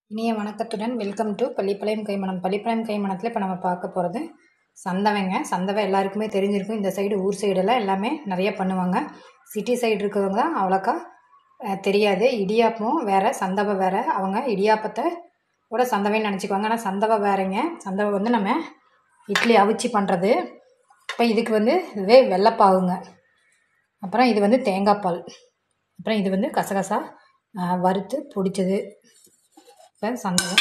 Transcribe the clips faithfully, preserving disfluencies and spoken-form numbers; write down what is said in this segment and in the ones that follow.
இனிய வணக்கத்துடன் welcome to Pallipalayam கைமணம். பள்ளிப்பாளையம் கைமணத்தில் இப்போ நம்ம பார்க்க போகிறது சந்தவைங்க. சந்தவை எல்லாருக்குமே தெரிஞ்சிருக்கும். இந்த சைடு ஊர் சைடெல்லாம் எல்லாமே நிறைய பண்ணுவாங்க. சிட்டி சைடு இருக்கிறவங்க தான் அவ்வளோக்கா தெரியாது. இடியாப்பம் வேறு, சந்தவை வேறு. அவங்க இடியாப்பத்தை கூட சந்தவைன்னு நினச்சிக்குவாங்க. ஆனால் சந்தவை வேறுங்க. சந்தவை வந்து நம்ம இட்லி அவிச்சி பண்ணுறது. இப்போ இதுக்கு வந்து இதுவே வெள்ளைப்பாகுங்க. அப்புறம் இது வந்து தேங்காய் பால். அப்புறம் இது வந்து கசகசா வறுத்து பிடிச்சது. இப்போ சந்தவை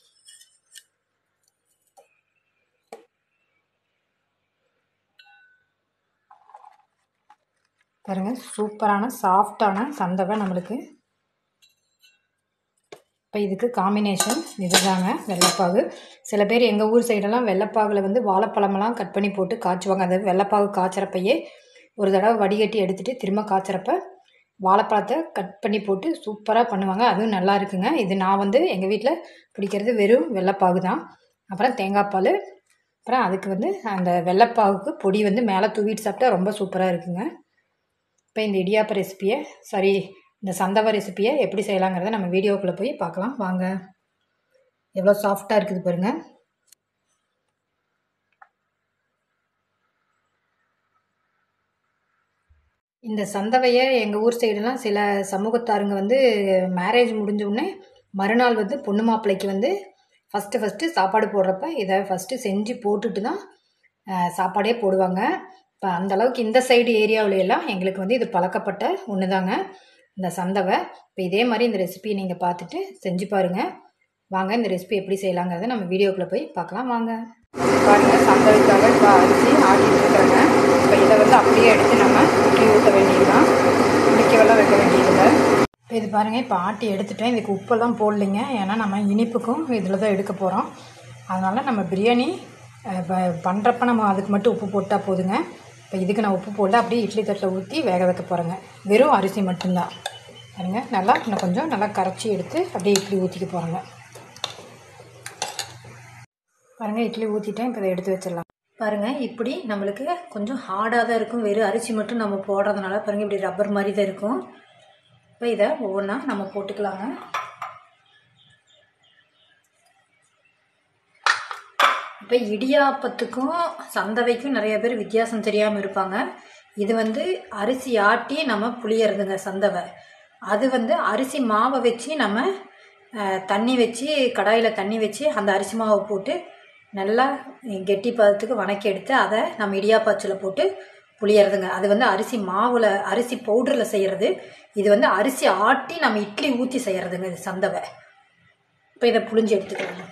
பாருங்கள், சூப்பரான சாஃப்டான சந்தவை நம்மளுக்கு. இப்போ இதுக்கு காம்பினேஷன் இதுதாங்க, வெள்ளைப்பாகு. சில பேர் எங்கள் ஊர் சைடெல்லாம் வெள்ளைப்பாகில் வந்து வாழைப்பழமெல்லாம் கட் பண்ணி போட்டு காய்ச்சுவாங்க. அது வெள்ளைப்பாகு காய்ச்சறப்பையே ஒரு தடவை வடிகட்டி எடுத்துகிட்டு திரும்ப காய்ச்சறப்ப வாழைப்பழத்தை கட் பண்ணி போட்டு சூப்பராக பண்ணுவாங்க. அதுவும் நல்லா இருக்குங்க. இது நான் வந்து எங்கள் வீட்டில் பிடிக்கிறது வெறும் வெள்ளைப்பாகு தான். அப்புறம் தேங்காய் பால். அப்புறம் அதுக்கு வந்து அந்த வெள்ளைப்பாகுக்கு பொடி வந்து மேலே தூவிட்டு சாப்பிட்டா ரொம்ப சூப்பராக இருக்குங்க. இப்போ இந்த இடியாப்ப ரெசிப்பியை சாரி இந்த சந்தவை ரெசிப்பியை எப்படி செய்யலாங்கிறத நம்ம வீடியோக்குள்ளே போய் பார்க்கலாம் வாங்க. எவ்வளோ சாஃப்டாக இருக்குது பாருங்கள். இந்த சந்தவையை எங்கள் ஊர் சைடெல்லாம் சில சமூகத்தாருங்க வந்து மேரேஜ் முடிஞ்சோடனே மறுநாள் வந்து பொண்ணு மாப்பிள்ளைக்கு வந்து ஃபஸ்ட்டு ஃபஸ்ட்டு சாப்பாடு போடுறப்ப இதை ஃபஸ்ட்டு செஞ்சு போட்டுட்டு தான் சாப்பாடே போடுவாங்க. இப்போ அந்தளவுக்கு இந்த சைடு ஏரியாவிலையெல்லாம் எங்களுக்கு வந்து இது பழக்கப்பட்ட ஒன்று தாங்க இந்த சந்தவை. இப்போ இதே மாதிரி இந்த ரெசிபியை நீங்கள் பார்த்துட்டு செஞ்சு பாருங்கள் வாங்க. இந்த ரெசிபி எப்படி செய்யலாங்கிறத நம்ம வீடியோக்குள்ளே போய் பார்க்கலாம் வாங்க. பாருங்கள், சந்தவைக்காக இப்போ அரிசி ஆட்டிகிட்டு இருக்கிறேங்க. இப்போ இதை வந்து அப்படியே எடுத்து நம்ம இட்லி ஊற்ற வேண்டியதுதான், குடிக்கவெல்லாம் வைக்க வேண்டியதில்லை. இப்போ இது பாருங்கள், இப்போ ஆட்டி எடுத்துட்டேன். இதுக்கு உப்பெல்லாம் போடலைங்க, ஏன்னா நம்ம இனிப்புக்கும் இதில் தான் எடுக்க போகிறோம். அதனால் நம்ம பிரியாணி இப்போ பண்ணுறப்ப நம்ம அதுக்கு மட்டும் உப்பு போட்டால் போதுங்க. இப்போ இதுக்கு நான் உப்பு போடல, அப்படியே இட்லி தட்டில் ஊற்றி வேக வைக்க போகிறேங்க. வெறும் அரிசி மட்டும்தான். பாருங்க, நல்லா இன்னும் கொஞ்சம் நல்லா கரைச்சி எடுத்து அப்படியே இட்லி ஊற்றிக்க போகிறேங்க. பாருங்கள், இட்லி ஊற்றிட்டேன். இப்போ இதை எடுத்து வச்சிடலாம். பாருங்கள், இப்படி நம்மளுக்கு கொஞ்சம் ஹார்டாக தான் இருக்கும். வெறும் அரிசி மட்டும் நம்ம போடுறதுனால பாருங்கள் இப்படி ரப்பர் மாதிரி தான் இருக்கும். இப்போ இதை ஒவ்வொன்றா நம்ம போட்டுக்கலாங்க. இப்போ இடியாப்பத்துக்கும் சந்தவைக்கும் நிறைய பேர் வித்தியாசம் தெரியாமல் இருப்பாங்க. இது வந்து அரிசி ஆட்டி நம்ம புளியறதுங்க சந்தவை. அது வந்து அரிசி மாவை வச்சு நம்ம தண்ணி வச்சு கடாயில் தண்ணி வச்சு அந்த அரிசி மாவை போட்டு நல்லா கெட்டி பதத்துக்கு வணக்கி எடுத்து அதை நம்ம இடியாப்பாச்சில் போட்டு புளியறதுங்க. அது வந்து அரிசி மாவில் அரிசி பவுடரில் செய்கிறது. இது வந்து அரிசி ஆட்டி நம்ம இட்லி ஊற்றி செய்கிறதுங்க இது சந்தவை. இப்போ இதை புளிஞ்சு எடுத்துக்கலாங்க.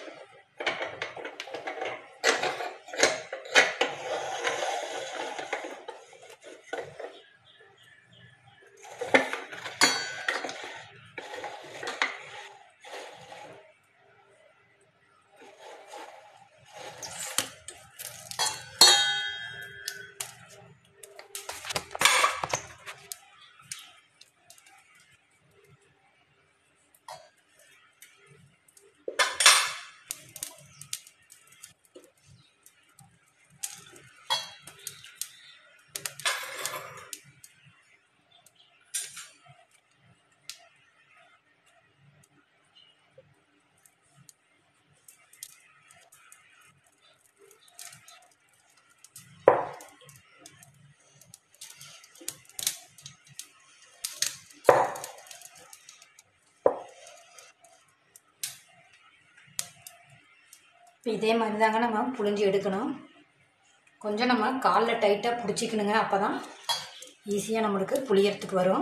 இப்போ இதே மாதிரி தாங்க நம்ம புளிஞ்சு எடுக்கணும். கொஞ்சம் நம்ம காலில் டைட்டாக பிடிச்சிக்கணுங்க. அப்போ தான் ஈஸியாக நம்மளுக்கு புளியறதுக்கு வரும்.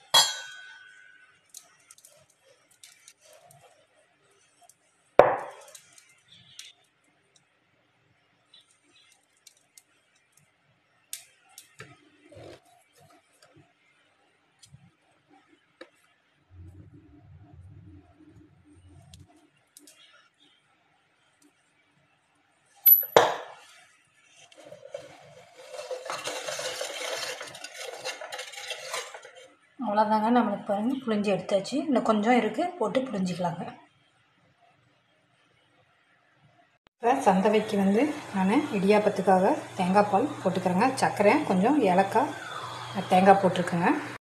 அவ்வளோதாங்க, நம்மளுக்கு பாருங்கள் புளிஞ்சு எடுத்தாச்சு. இன்னும் கொஞ்சம் இருக்குது, போட்டு புளிஞ்சிக்கலாங்க. இப்போ சந்தவைக்கு வந்து நான் இடியாப்பத்துக்காக தேங்காய் பால் போட்டுக்கிறேங்க. சர்க்கரை கொஞ்சம் ஏலக்காய் தேங்காய் போட்டிருக்கேங்க.